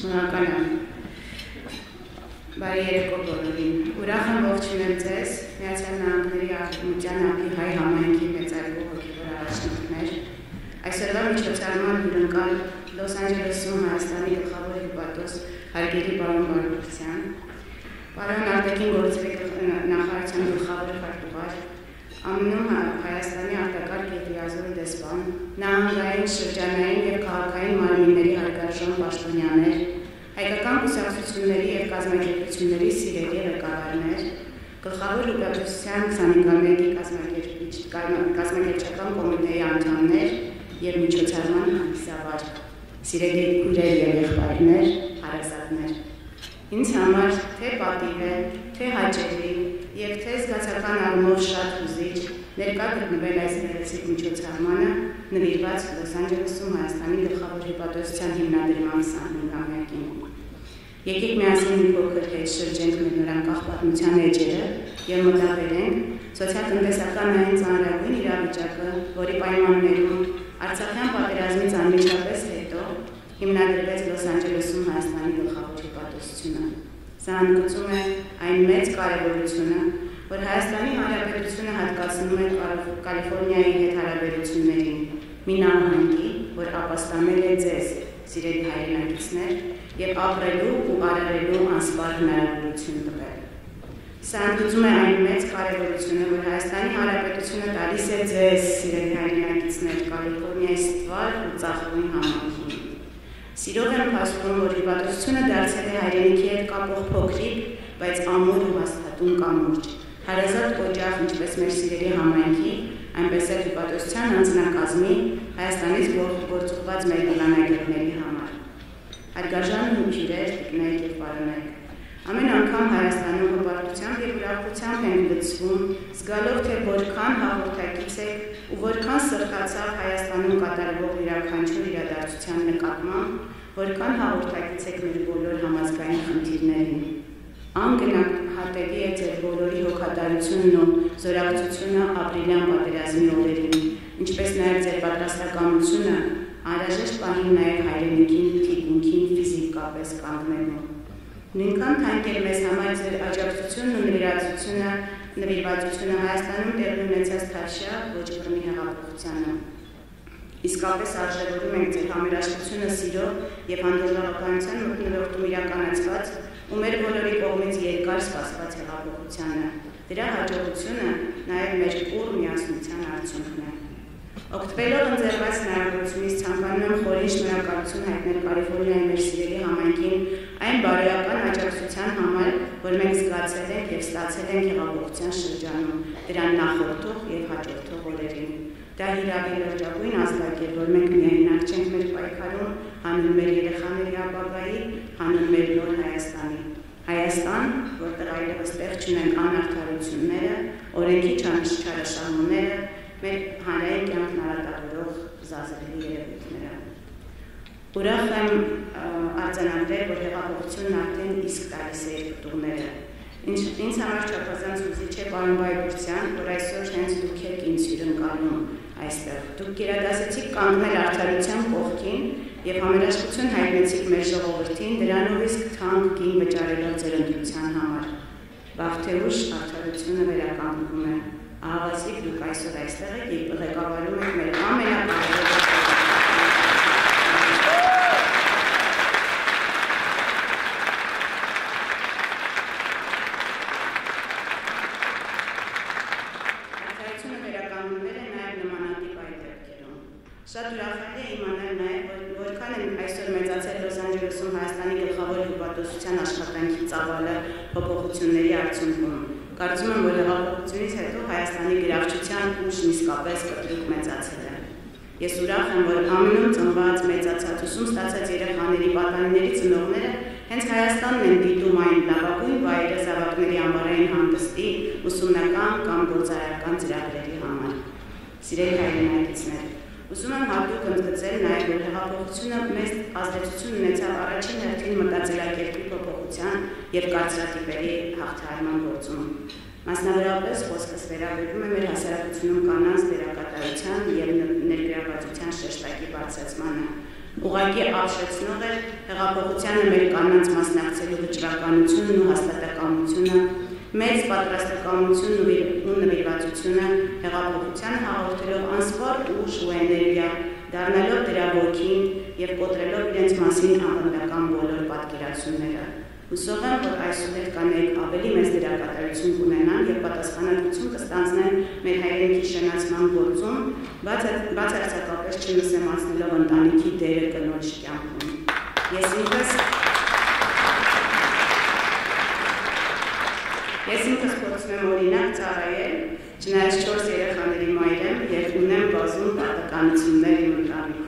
Շնորհակալ եմ։ Բարի երեկո բոլորին։ Ուրախ եմ ողջունել ձեզ Միացյալ Նահանգների Արևմտյան ափի հայ համայնքի մեծարգո հոգևոր առաջնորդներ։ Այսօրվա միջոցառման հյուրընկալ Լոս Անջելեսում Հայաստանի գլխավոր հյուպատոս հարգելի պարոն Բարբերցյան, պարոն արտաքին գործերի նախարարության գլխավոր քարտուղար, ԱՄՆ-ում Հայաստանի արտակարգ եթիազոր դեսպան, նահանգային, շրջանային և քաղաքային մարմինների հարգարժան պաշտոնյաներ, հայկական կուսակցությունների և կազմակերպությունների սիրելի ղեկավարներ, գլխավոր հյուպատոսության 25-ամյակի կազմակերպչական կոմիտեի անդամներ և միջոցառման հանդիսավար, սիրելի քույրեր և եղբայրներ, հարազատներ։ Ինձ համար թե պատիվ է, թե հաճելի և թե զգացական առումով շատ հուզիչ ներկա գտնվել այս գեղեցիկ միջոցառմանը նվիրված Լոս Անջելեսում Հայաստանի գլխավոր հյուպատոսության հիմնադրման 25-ամյակին։ Եկեք միասին մի փոքր հետ շրջենք մեր նորանկախ պատմության էջերը և մտաբերենք սոցիալ-տնտեսական այն ծանրագույն իրավիճակը, որի պայմաններում Արցախյան պատերազմից անմիջապես հետո հիմնադրվեց Լոս Անջելեսում Հայաստանի գլխավոր հյուպատոսությունը։ Սա ընդգծում է այն մեծ կարևորությունը, որ Հայաստանի Հանրապետությունը հատկացնում է Կալիֆոռնիայի հետ հարաբերություններին, մի նահանգի, որ ապաստանել է ձեզ, սիրելի հայրենակիցներ, և ապրելու ու արարելու անսպար հնարավորություն տվել։ Սա ընդգծում է այն մեծ կարևորությունը, որ Հայաստանի Հանրապետությունը տալիս է ձեզ, սիրելի հայրենակիցներ, Կալիֆոռնիայի ստվար ու ծաղկույն համայնքին։ Սիրով եմ փաստում, որ հյուպատոսությունը դարձել է հայրենիքի հետ կապող փոքրիկ, բայց ամուր ու հաստատուն կամուրջ, հարազատ օջախ ինչպես մեր սիրելի համայնքի, այնպես էլ հյուպատոսության անձնակազմի Հայաստանից գործուղված մեր դիվանագետների համար։ Հարգարժան հյուրեր, տիկնայք և պարոնայք, ամեն անգամ Հայաստանում հպարտությամբ և ուրախությամբ ենք լցվում, զգալով, թե որքան հաղորդակից եք ու որքան սրտացավ Հայաստանում կատարվող յուրաքանչյուր իրադարձության նկատմամբ, որքան հաղորդակից եք մեր բոլոր համազգային խնդիրներին։ Անգնահատելի է ձեր բոլորի հոգատարությունն ու զորակցությունը ապրիլյան պատերազմի օրերին, ինչպես նաև ձեր պատրաստակամությունը անհրաժեշտ պահին նաև հայրենիքին, թիկունքին ֆիզիկապես կանգնելու։ Նույնքան թանկ էր մեզ համար ձեր աջակցությունն ու նվիրվածությունը Հայաստանում տեղի ունեցած թավշյա ոչ բռնի հեղափոխությանը։ Իսկապես արժևորում ենք ձեր համերաշխությունը սիրո և հանդուրժողականության մթնոլորտում իրականացված ու մեր բոլորի կողմից երկար սպասված հեղափոխությանը։ Դրա հաջողությունը նաև մեր ուռ միասնության արդյունքն է։ Օգտվելով ընձեռված հնարավորությունից ցանկանում եմ խորին շնորհակալություն հայտնել Կալիֆոռնիայի մեր սիրելի համայնքին այն բարոյական աջակցության համար, որ մենք զգացել ենք և ստացել ենք հեղափոխության շրջանում, դրան նախորդող և հաջորդող օրերին։ Դա հիրավի լրջագույն ազգակեր, որ մենք միայնակ չենք մեր պայքարում, հանուն մեր երեխաների ապագայի, հանուն մեր նոր Հայաստանի։ Հայաստան, որտեղ այլևս տեղ չունեն անարդարությունները, օրենքի չարաշահումները, մեր հանրային կյանքն արատավորող զազրելի երևույթները։ Ուրախ եմ արձանագրել, որ հեղափոխությունն արդեն իսկ տալիս է իր պտուղները։ Ինձ համար չափազանց հուզիչ է պարոն Բայբուրցյան, որ այսօր հենց դուք եք ինձ հյուրընկալում այստեղ։ Դուք գերադասեցիք կանգնել արդարության կողքին և համերաշխություն հայտնեցիք մեր ժողովրդին, դրանով իսկ թանկ գին վճարելով ձեր ընտրության համար։ Վաղ թե ուշ արդարությունը վերականգնվում է։ Ահավասիկ դուք այսօր այստեղ եք և ղեկավարում եք մեր ամենակարևոր Շատ ուրախալի է իմանալ նաև, որքան են այսօր մեծացել Լոս Անջելեսում Հայաստանի գլխավոր հյուպատոսության աշխատանքի ծավալը փոփոխությունների արդյունքում։ Կարծում եմ, որ հեղափոխությունից հետո Հայաստանի գրավչության ուժն իսկապես կտրուկ մեծացել է։ Ես ուրախ եմ, որ ԱՄՆ-ում ծնված, մեծացած, ուսում ստացած երեխաների պատանիների ծնողները հենց Հայաստանն են դիտում այն լավագույն վայրը զավակների անվարային հանգստի, ուսումնական կամ գործարարական ծրագրերի համար։ Սիրելի հայրենակիցներ, ուզում եմ հատուկ ընդգծել նաև, որ հեղափոխությունը մեծ ազդեցություն ունեցավ առաջին հերթին մտածելակերպի փոփոխության և կարծրատիպերի հաղթահարման գործում։ Մասնավորապես խոսքս վերաբերում է մեր հասարակությունում կանանց դերակատարության և ներգրավվածության շեշտակի բարձրացմանը, Ուղղակի ապշեցնող էր հեղափոխությանը մեր կանանց մասնակցելու վճռականությունն ու հաստատակամությունը, մեծ պատրաստակամությունն ու նվիրվածությունը հեղափոխությանը հաղորդելով անսպառ ուժ ու էներգիա, դառնալով դրա ոգին և կոտրելով իրենց մասին ավանդական բոլոր պատկերացումները։ Հուսով եմ, որ այսուհետ կանայք ավելի մեծ դերակատարություն կունենան և պատասխանատվություն կստանձնեն մեր հայրենիքի շենացման գործում, բացարձակապես չնսեմացնելով ընտանիքի դերը կնոջ կյանքում։ Ես ինքս փորձում եմ օրինակ ծառայել, չնայած 4 երեխաների մայր եմ և ունեմ բազում պատկանություններ իմ ընտանիքում։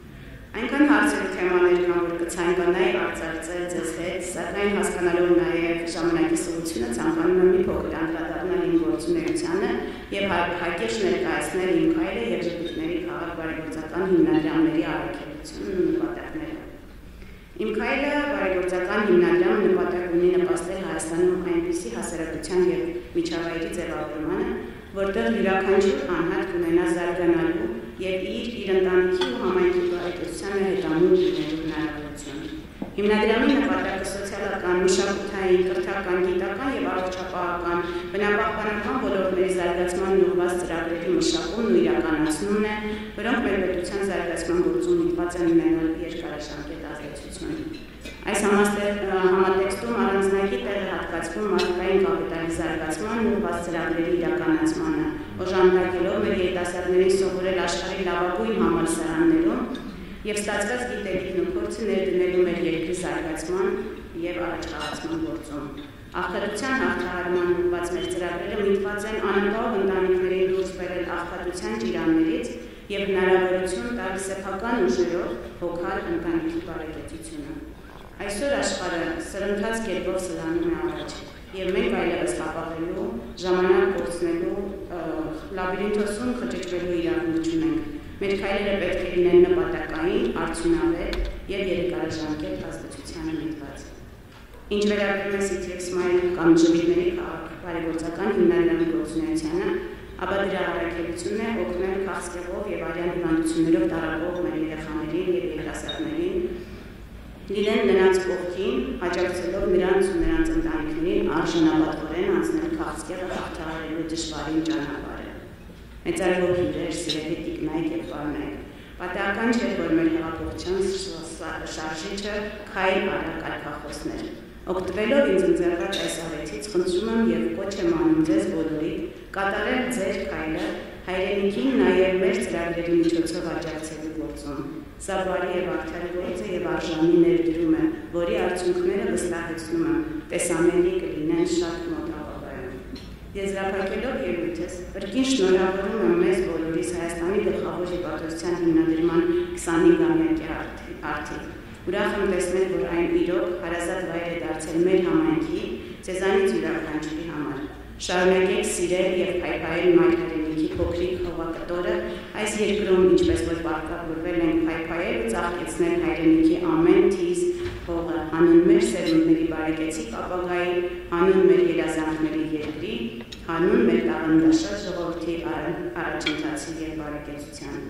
Այնքան հարցեր ու թեմաներ կան, որ կցանկանայի արձակցել ձեզ հետ, սակայն հասկանալով նաև ժամանակի սովությունը ցանկանում եմ մի փոքր անդրադառնալ իմ գործունեությանը և հակիրճ ներկայացնել իմ քայլը և ժպիտների քաղաք բարեգործական հիմնադրամների առաքելությունն ու նպատակները։ Իմ քայլը բարեգործական հիմնադրամը նպատակ ունի նպաստել Հայաստանում այնպիսի հասարակության և միջավայրի ձևավորմանը, որտեղ յուրաքանչյուր անհատ կունենա զարգանալու և իր ընտանիքի ու համայնքի բարեկեցությանը հետամուտ լինելու հնարավորություն։ Հիմնադրամի նպատակը սոցիալական, մշակութային, կրթական, գիտական և առողջապահական, բնապահպանական ոլորտների զարգացմանն ուղղված ծրագրերի մշակումն ու իրականացումն է, որոնք մեր պետության զարգացման գործում միտված են ունենալ երկարաժամկետ ազդեցություն։ Այս համատեքստում առանձնակի տեղ է հատկացվում մարդկային կապիտալի զարգացմանն ու ուղղված ծրագրերի իրականացմանը, օժանդակելով մեր երիտասարդներին սովորել աշխարհի լավագույն համալսարաններում և ստացված գիտելիքն ու փորձը ներդնելու մեր երկրի զարգացման և առաջխաղացման գործում։ Աղքատության հաղթահարման ուղղված մեր ծրագրերը միտված են անապահով ընտանիքներին դուրս բերել աղքատության ճիրաններից և հնարավորություն տալ սեփական ուժերով հոգալ ընտանիքի բարեկեցությունը։ Այսօր աշխարհը սրընթաց կերպով սլանում է առաջ, և մենք այլևս հապաղելու, ժամանակ կորցնելու, լաբիրինթոսում խճճվելու իրավունք չունենք։ Մեր քայլերը պետք է լինեն նպատակային, արդյունավետ և երկարաժամկետ ազդեցությանը միտված։ Ինչ վերաբերում է City of Smile կամ ժպիտների քաղաք բարեգործական հիմնադրամի գործունեությանը, ապա դրա առաքելությունն է օգնել քաղցկեղով և արյան հիվանդություններով տառապող մեր երեխաներին և երիտասարդներին լինեն նրանց կողքին, աջակցելով նրանց ու նրանց ընտանիքներին արժանապատվորեն անցնել քաղցկեղը հաղթահարելու դժվարին ճանապարհը։ Մեծարգո հյուրեր, սիրելի տիկնայք և պարոնայք, պատահական չէ, որ մեր հեղափոխության շարժիչը քայլ արագ ալփախոսներ։ Օգտվելով ինձ ընձեռված այս առիթից խնդրում եմ և կոչ եմ անում ձեզ բոլորիդ կատարել ձեր քայլը հայրենիքին նաև մեր ծրագրերի միջոցով աջակցելու գործում։ Սա բարի և արդար գործ է և արժանի ներդրում է, որի արդյունքները վստահեցնում եմ, տեսանելի կլինեն շատ մոտ ապագայում։ Եզրափակելով ելույթս, կրկին շնորհավորում եմ մեզ բոլորիս Հայաստանի գլխավոր հիպատոսության հիմնադրման 25-ամյակի արդիվ։ Ուրախ եմ տեսնել, որ այն իրոք հարազատ վայր է դարձել մեր համայնքի, ձեզանից յուրաքանչյուրի համար։ Շարունակեք սիրել և փայփայել մայր հայրենիքի փոքրիկ հողակտորը, այս երկրում ինչպես որ պարտավորվել ենք փայփայել ու ծաղկեցնել հայրենիքի ամեն թիզ հողը, հանուն մեր սերունդների բարեկեցիկ ապագայի, հանուն մեր երազանքների երկրի, հանուն մեր տաղանդաշատ ժողովրդի առաջընթացի և բարեկեցության։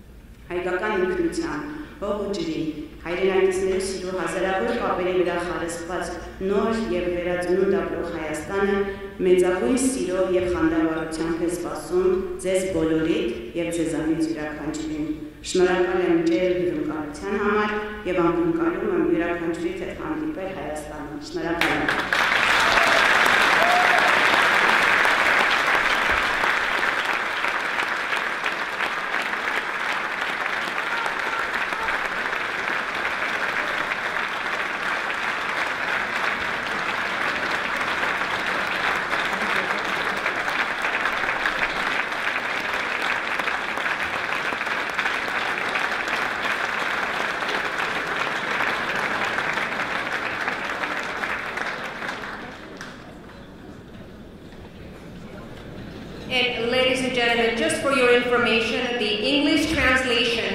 Հայկական ինքնության, հող ու ջրի, հայրենակիցների սիրո հազարավոր կապերի վրա խարսխված նոր և վերածնունդ ապրող Հայաստանը մեծագույն սիրո և խանդավառությամբ է սպասում ձեզ բոլորիդ և ձեզանից յուրաքանչյուրին։ Շնորհակալ եմ ջեր հյուրընկալության համար և անկնկալում եմ յուրաքանչյուրիդ հետ հանդիպել Հայաստանում։ Շնորհակալ եմ։ And ladies and gentlemen, just for your information, the English translation